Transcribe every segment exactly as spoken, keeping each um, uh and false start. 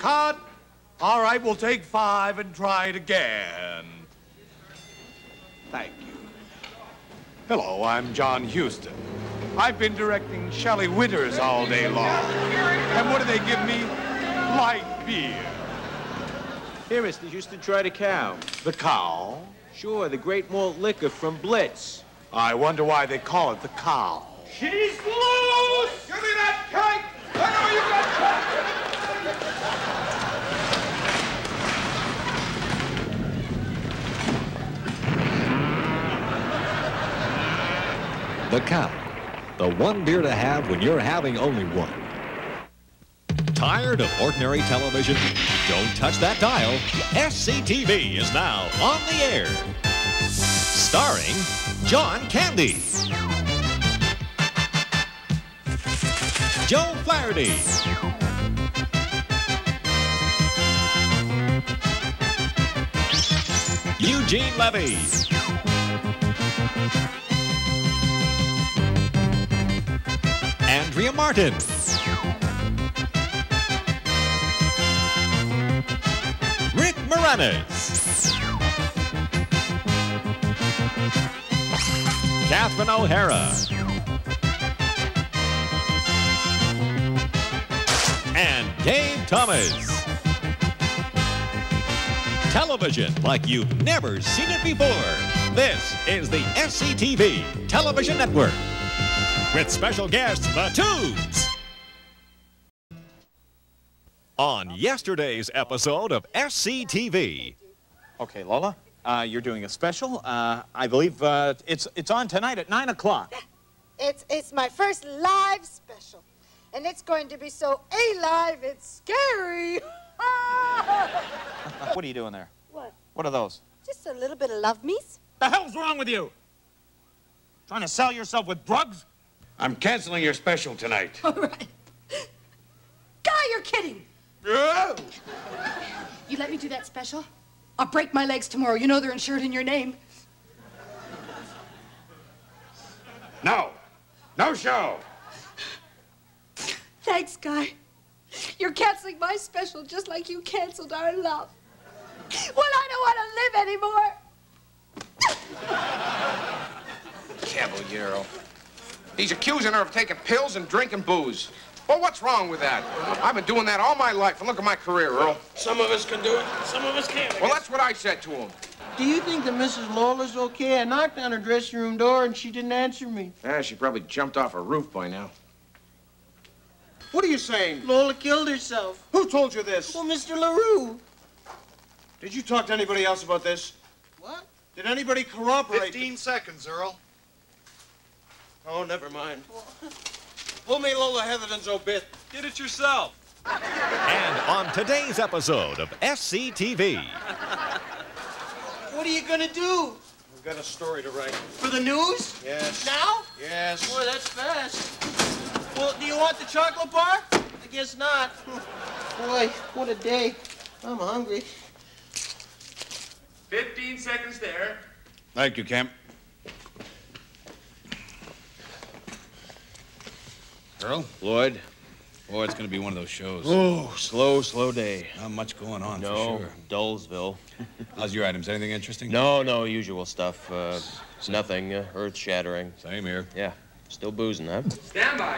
Cut. All right, we'll take five and try it again. Thank you. Hello, I'm John Huston. I've been directing Shelley Winters all day long. And what do they give me? Light beer. Here, Mister Houston, try the cow. The cow? Sure, the great malt liquor from Blitz. I wonder why they call it the cow. She's loose! Give me that kite! I know you got The Cow, the one beer to have when you're having only one. Tired of ordinary television? Don't touch that dial. S C T V is now on the air. Starring John Candy, Joe Flaherty, Eugene Levy, Andrea Martin, Rick Moranis, Catherine O'Hara, and Dave Thomas. Television like you've never seen it before. This is the S C T V Television Network. With special guest, the Tubes. On yesterday's episode of S C T V. Okay, Lola, uh, you're doing a special. Uh, I believe uh, it's it's on tonight at nine o'clock. It's it's my first live special, and it's going to be so alive it's scary. What are you doing there? What? What are those? Just a little bit of love me's. The hell's wrong with you? Trying to sell yourself with drugs? I'm canceling your special tonight. All right. Guy, you're kidding. Oh. You let me do that special? I'll break my legs tomorrow. You know they're insured in your name. No. No show. Thanks, Guy. You're canceling my special just like you canceled our love. Well, I don't want to live anymore. Caballero. He's accusing her of taking pills and drinking booze. Well, what's wrong with that? I've been doing that all my life, and look at my career, Earl. Some of us can do it, some of us can't. Well, that's what I said to him. Do you think that Missus Lola's okay? I knocked on her dressing room door, and she didn't answer me. Yeah, she probably jumped off a roof by now. What are you saying? Lola killed herself. Who told you this? Well, Mister LaRue. Did you talk to anybody else about this? What? Did anybody corroborate? Fifteen seconds, Earl. Oh, never mind. Pull me Lola Heatherton's obit. Get it yourself. And on today's episode of S C T V. What are you gonna do? We've got a story to write. For the news? Yes. Now? Yes. Boy, that's fast. Well, do you want the chocolate bar? I guess not. Boy, what a day. I'm hungry. Fifteen seconds there. Thank you, Kemp. Earl? Lloyd. Boy, it's going to be one of those shows. Oh, slow, slow day. Not much going on, no, for sure. Dullsville. How's your items? Anything interesting? No, no, usual stuff. Uh, nothing uh, earth-shattering. Same here. Yeah, still boozing, huh? Stand by,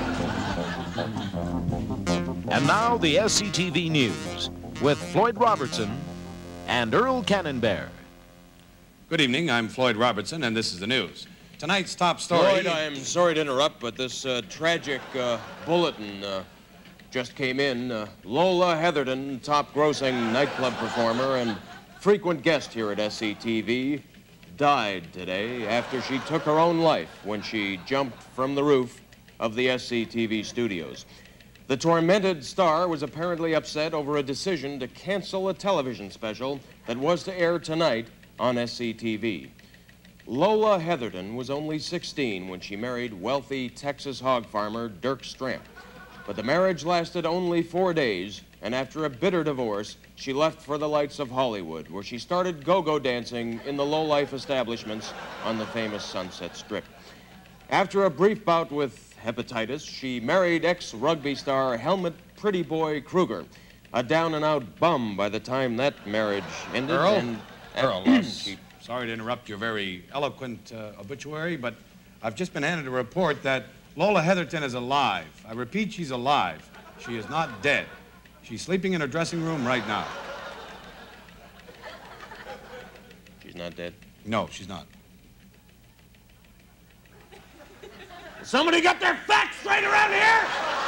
And now the S C T V News with Floyd Robertson and Earl Cannonbear. Good evening. I'm Floyd Robertson, and this is the news. Tonight's top story... Lloyd, I'm sorry to interrupt, but this uh, tragic uh, bulletin uh, just came in. Uh, Lola Heatherton, top-grossing nightclub performer and frequent guest here at S C T V, died today after she took her own life when she jumped from the roof of the S C T V studios. The tormented star was apparently upset over a decision to cancel a television special that was to air tonight on S C T V. Lola Heatherton was only sixteen when she married wealthy Texas hog farmer Dirk Stramp. But the marriage lasted only four days, and after a bitter divorce, she left for the lights of Hollywood, where she started go-go dancing in the low-life establishments on the famous Sunset Strip. After a brief bout with hepatitis, she married ex-rugby star Helmut Pretty Boy Kruger. a down-and-out bum by the time that marriage ended. Earl? And, and Earl, uh, she, sorry to interrupt your very eloquent uh, obituary, but I've just been handed a report that Lola Heatherton is alive. I repeat, she's alive. She is not dead. She's sleeping in her dressing room right now. She's not dead? No, she's not. Somebody got their facts straight around here?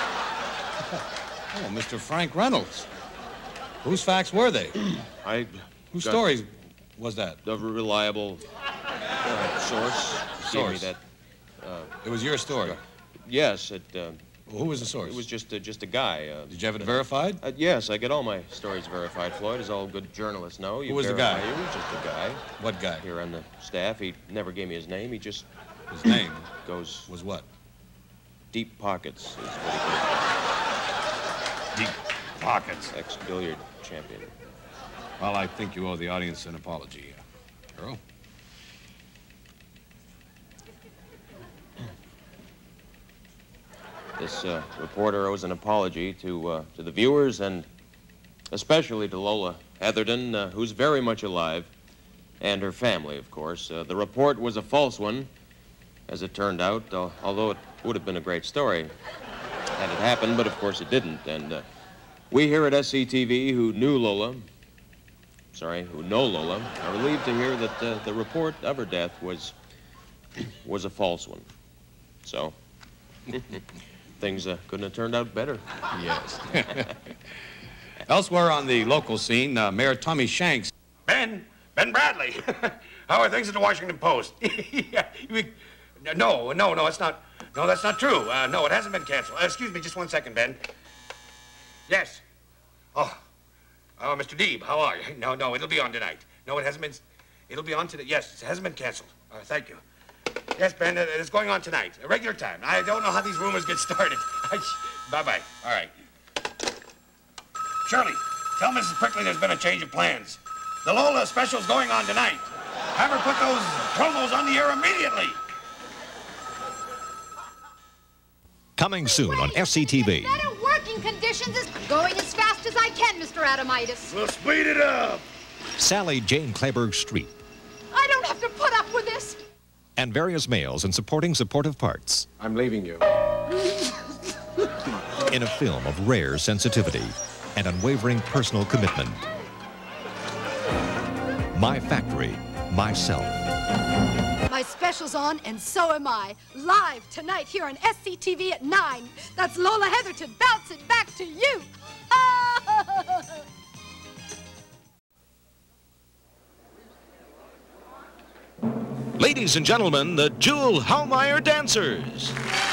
Oh, Mister Frank Reynolds. Whose facts were they? I... Whose stories was that? A reliable uh, source. Gave me that. Uh, it was your story? Yes, it... Uh, well, who was the source? It was just, uh, just a guy. Uh, Did you have it verified? Uh, yes, I get all my stories verified, Floyd, as all good journalists know. You who was the guy? He was just a guy. What guy? Here on the staff. He never gave me his name. He just... His name? Goes... Was what? Deep Pockets is what he Deep Pockets. Ex-billiard champion. Well, I think you owe the audience an apology, uh, Earl. This uh, reporter owes an apology to uh, to the viewers and especially to Lola Heatherton, uh, who's very much alive, and her family, of course. Uh, the report was a false one, as it turned out, uh, although it would have been a great story had it happened, but of course it didn't. And uh, we here at S C T V, who knew Lola, sorry, who know Lola, are relieved to hear that uh, the report of her death was was a false one. So. Things uh, couldn't have turned out better. Yes. Elsewhere on the local scene, uh, Mayor Tommy Shanks. Ben, Ben Bradley. How are things at the Washington Post? Yeah, we, no, no, no, it's not. No, that's not true. Uh, no, it hasn't been canceled. Uh, excuse me, just one second, Ben. Yes. Oh, oh, Mister Deeb, how are you? No, no, it'll be on tonight. No, it hasn't been. It'll be on today. Yes, it hasn't been canceled. Uh, thank you. Yes, Ben, it's going on tonight, a regular time. I don't know how these rumors get started. Bye-bye. All right. Shirley, tell Missus Prickly there's been a change of plans. The Lola special's going on tonight. Have her put those promos on the air immediately. Coming soon on S C T V. Better working conditions is going as fast as I can, Mister Adamitis. We'll speed it up. Sally Jane Clayburgh Street. I don't have to put up with this. And various males in supporting supportive parts. I'm leaving you. In a film of rare sensitivity and unwavering personal commitment. My Factory, Myself. My special's on, and so am I. Live tonight here on S C T V at nine. That's Lola Heatherton bouncing back to you. Ladies and gentlemen, the Jewel Hallmeyer Dancers.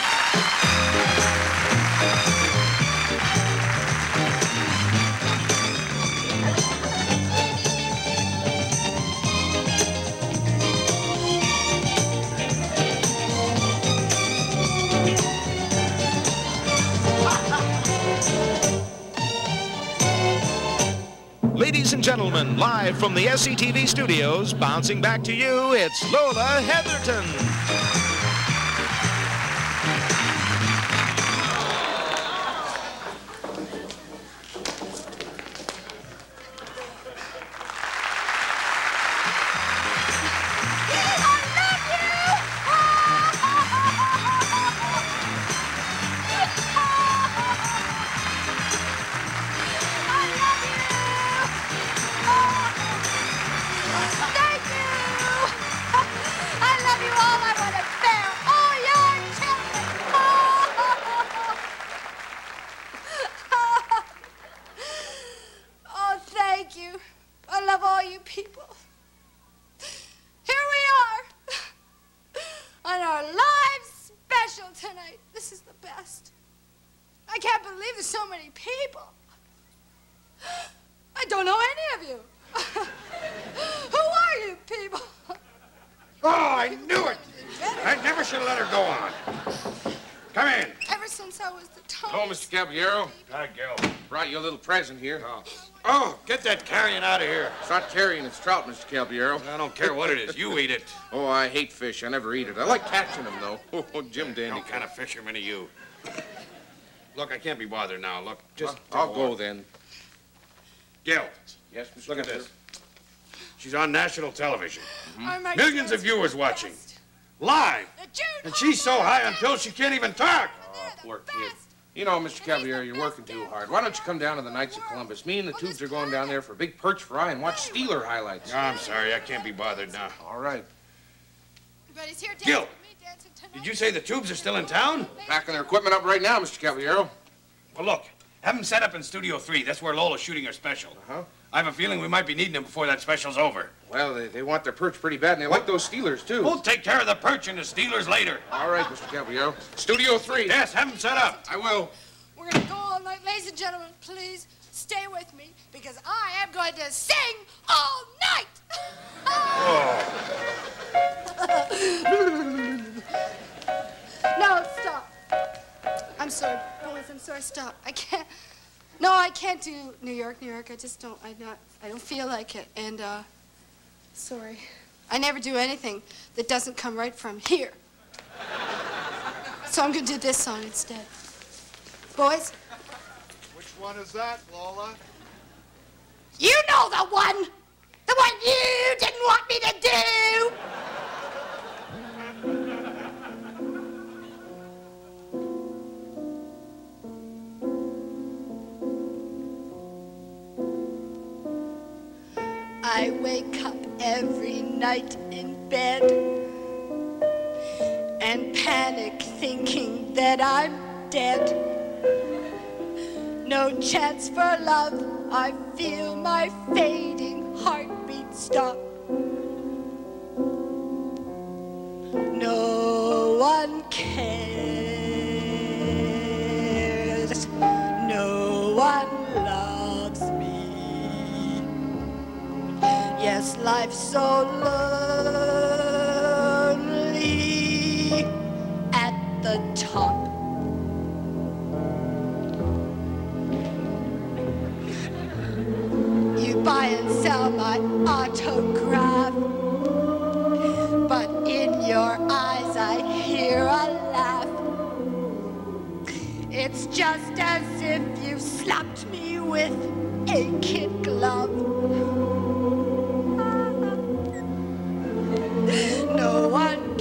Ladies and gentlemen, live from the S C T V studios, bouncing back to you, it's Lola Heatherton. Present here. Oh. Oh, get that carrion out of here. It's not carrion, it's trout, Mister Caballero. I don't care what it is. You eat it. Oh, I hate fish. I never eat it. I like catching them, though. Oh, Jim Dandy. What kind of fisherman are you? Look, I can't be bothered now. Look, just... I'll, I'll go, then. Gil. Yes, Mister Look at Kessler. this. She's on national television. Mm-hmm. Millions of viewers watching. Live. And she's so high on pills she can't even talk. Oh, poor kid. You know, Mister Cavalier, you're working too hard. Why don't you come down to the Knights of Columbus? Me and the Tubes are going down there for a big perch fry and watch Steeler highlights. No, I'm sorry. I can't be bothered now. All right. Everybody's here Gil, dancing with me, dancing tonight. did you say the Tubes are still in town? Packing their equipment up right now, Mister Cavaliero. Well, look. Have them set up in Studio three. That's where Lola's shooting her special. Uh-huh. I have a feeling we might be needing them before that special's over. Well, they, they want their perch pretty bad, and they like those Steelers, too. We'll take care of the perch and the Steelers later. All right, Mister Cavaliero. Studio three. Yes, have them set up. I will. We're going to go all night. Ladies and gentlemen, please stay with me because I am going to sing all night. No, stop. I'm sorry, boys. I'm sorry. Stop. I can't. No, I can't do New York, New York. I just don't. I not. I don't feel like it. And uh, sorry. I never do anything that doesn't come right from here. So I'm gonna do this song instead. Boys. Which one is that, Lola? You know the one. The one you didn't want me to do. I wake up every night in bed and panic thinking that I'm dead. No chance for love, I feel my fading heartbeat stop. No one cares, no one loves me. Yes, life's so lonely at the top. You buy and sell my autograph, but in your eyes I hear a laugh. It's just as if you slapped me with a kid glove. No one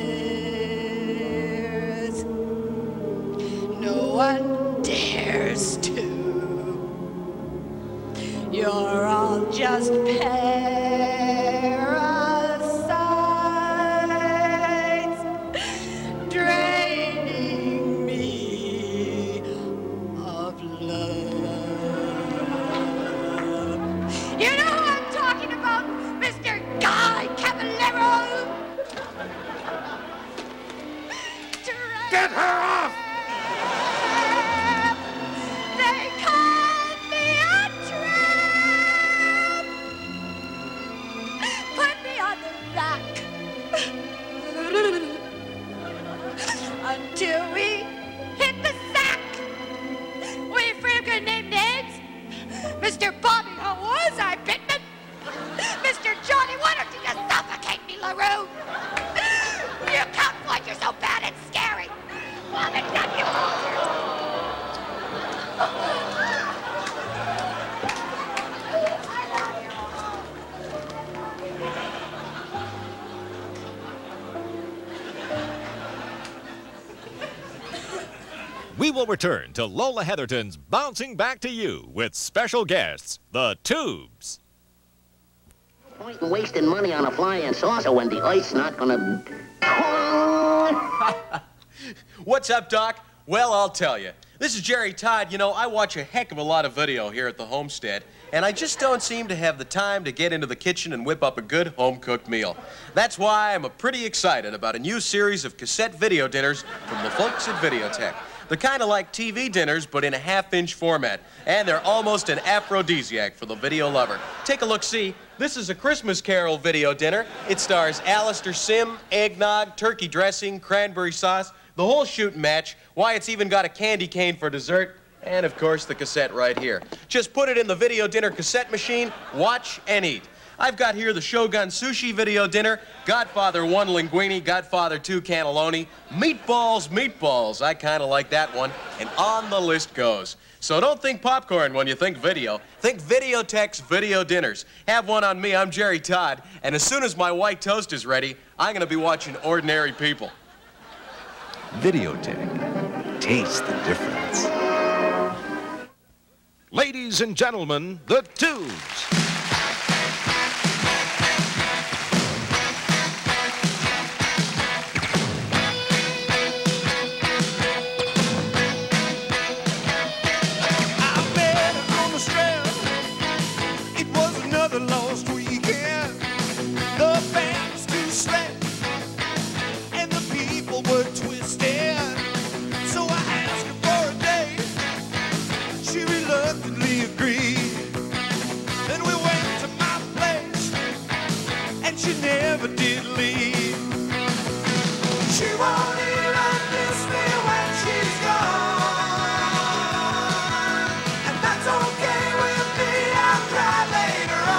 cares. No one dares to. You're all just parasites, draining me of love. You know who I'm talking about, Mister Guy Cavallero? Get her off! They called me a tramp. Put me on the rack until we hit the sack. Were you afraid I'm gonna name names? Mister Bobby Howes, I Pittman. Mister Johnny, why don't you just suffocate me, LaRue? You count like you're so bad and scary. I'll accept you all. We will return to Lola Heatherton's Bouncing Back to You with special guests, the Tubes. Point in wasting money on a flying saucer when the ice not gonna... What's up, Doc? Well, I'll tell you. This is Jerry Todd. You know, I watch a heck of a lot of video here at the homestead, and I just don't seem to have the time to get into the kitchen and whip up a good home-cooked meal. That's why I'm pretty excited about a new series of cassette video dinners from the folks at Videotech. They're kind of like T V dinners, but in a half-inch format, and they're almost an aphrodisiac for the video lover. Take a look-see. This is a Christmas Carol video dinner. It stars Alistair Sim, eggnog, turkey dressing, cranberry sauce, the whole shooting match. Why, it's even got a candy cane for dessert, and of course the cassette right here. Just put it in the video dinner cassette machine, watch and eat. I've got here the Shogun Sushi video dinner, Godfather one linguine, Godfather two cannelloni, meatballs, meatballs, I kind of like that one, and on the list goes. So don't think popcorn when you think video. Think Videotex Video Dinners. Have one on me. I'm Jerry Todd. And as soon as my white toast is ready, I'm going to be watching Ordinary People. Videotech. Taste the difference. Ladies and gentlemen, the Tubes. Lost weekend, the band was too slack, and the people were twisted. So I asked her for a date. She reluctantly agreed. Then we went to my place, and she never did leave. She won't even miss me when she's gone, and that's okay with me. I'll cry later on.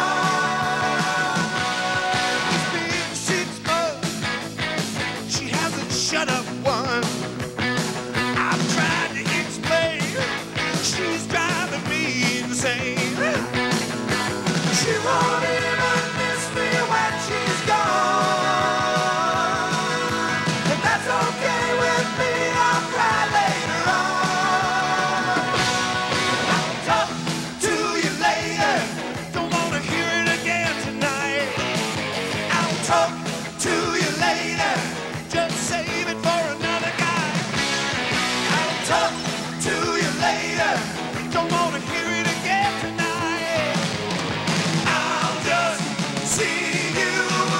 Shut up one. I've tried to explain. She's driving me insane. She won't even miss me when she's gone, and that's okay with me. I'll cry later on. I'll talk to you later. Don't wanna hear it again tonight. I'll talk to you later. Just save it for another guy. I'll talk to you later. Don't want to hear it again tonight. I'll just see you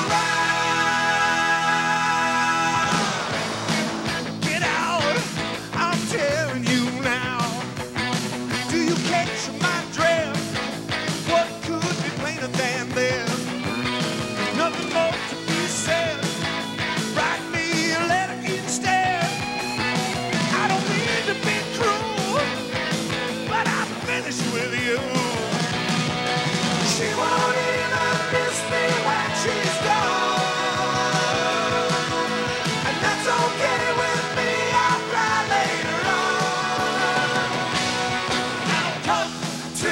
around. Get out, I'm telling you now. Do you catch my drift? What could be plainer than this? Nothing more to be said. Write me a letter instead. I don't mean to be cruel, but I'm finished with you. She won't even miss me when she's gone, and that's okay with me. I'll cry later on. I'll talk to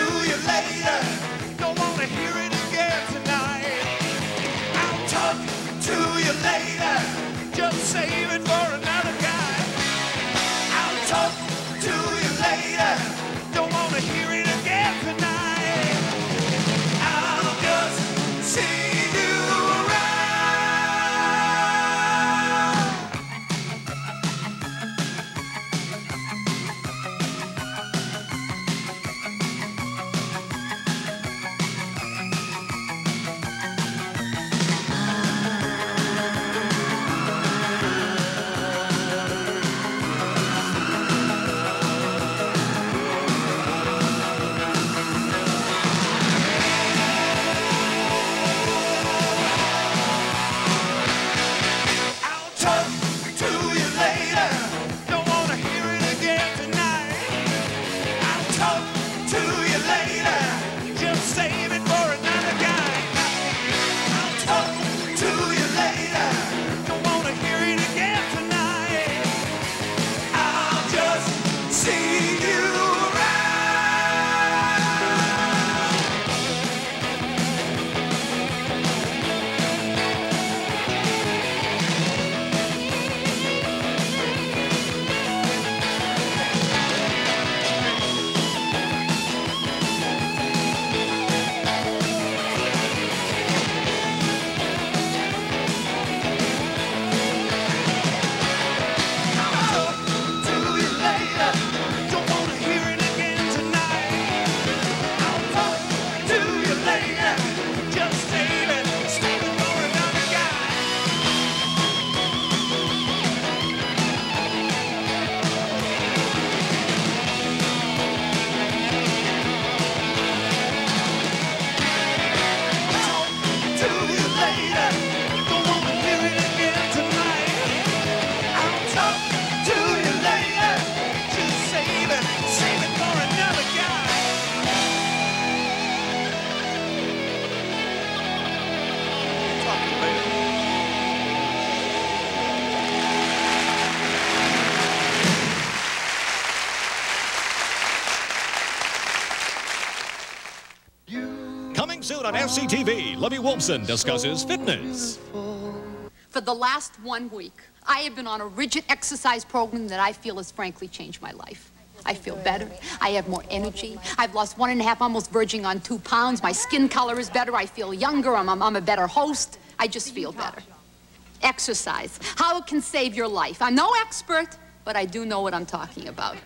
soon on S C T V, Libby Wolfson discusses fitness. For the last one week, I have been on a rigid exercise program that I feel has frankly changed my life. I feel better. I have more energy. I've lost one and a half, almost verging on two pounds. My skin color is better. I feel younger. I'm, I'm, I'm a better host. I just feel better. Exercise, how it can save your life. I'm no expert, but I do know what I'm talking about.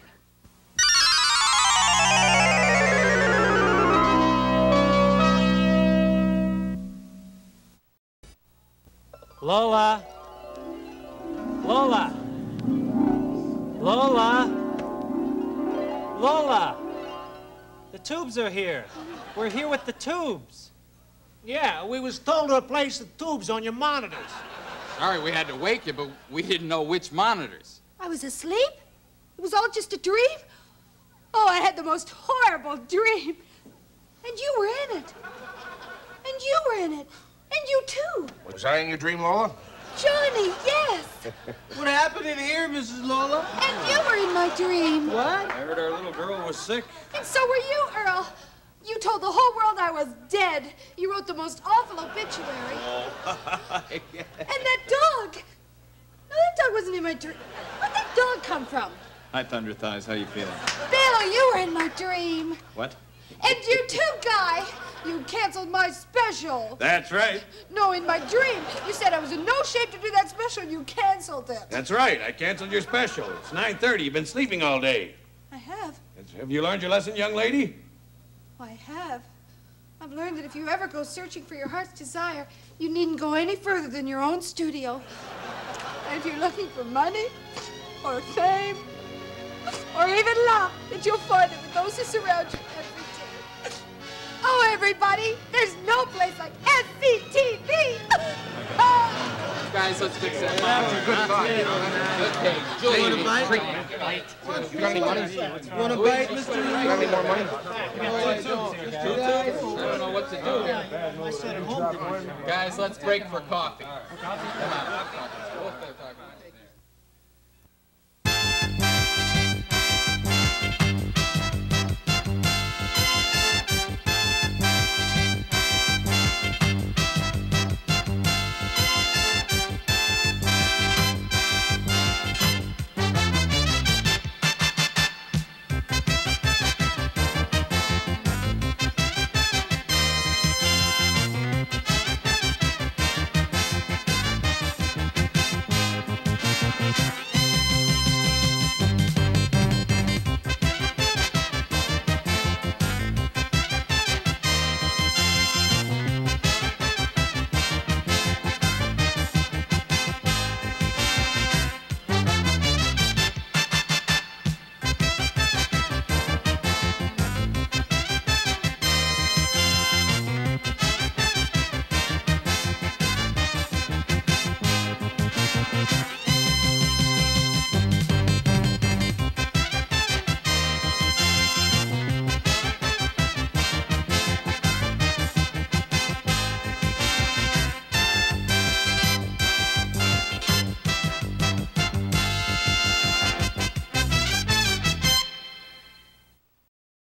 Lola. Lola. Lola. Lola. The tubes are here. We're here with the tubes. Yeah, we was told to replace the tubes on your monitors. Sorry we had to wake you, but we didn't know which monitors. I was asleep? It was all just a dream? Oh, I had the most horrible dream. And you were in it. And you were in it. And you too. Was I in your dream, Lola? Johnny, yes. What happened in here, Missus Lola? And you were in my dream. What? I heard our little girl was sick. And so were you, Earl. You told the whole world I was dead. You wrote the most awful obituary. Oh. And that dog. No, that dog wasn't in my dream. Where'd that dog come from? Hi, Thunder Thighs. How you feeling? Bill, you were in my dream. What? And you too, Guy. You canceled my special. That's right. No, in my dream. You said I was in no shape to do that special, and you canceled it. That's right. I canceled your special. It's nine thirty. You've been sleeping all day. I have. Have you learned your lesson, young lady? I have. I've learned that if you ever go searching for your heart's desire, you needn't go any further than your own studio. And if you're looking for money, or fame, or even love, that you'll find it with those who surround you every day. Oh, everybody, there's no place like S C T V. Guys, let's fix that. That's a good thought. Okay, Julie, You want a bite? treatment. You got any money? You want a bite, Mister You got any more money? I don't know what to do. I said at home. Guys, let's break for coffee. Come on.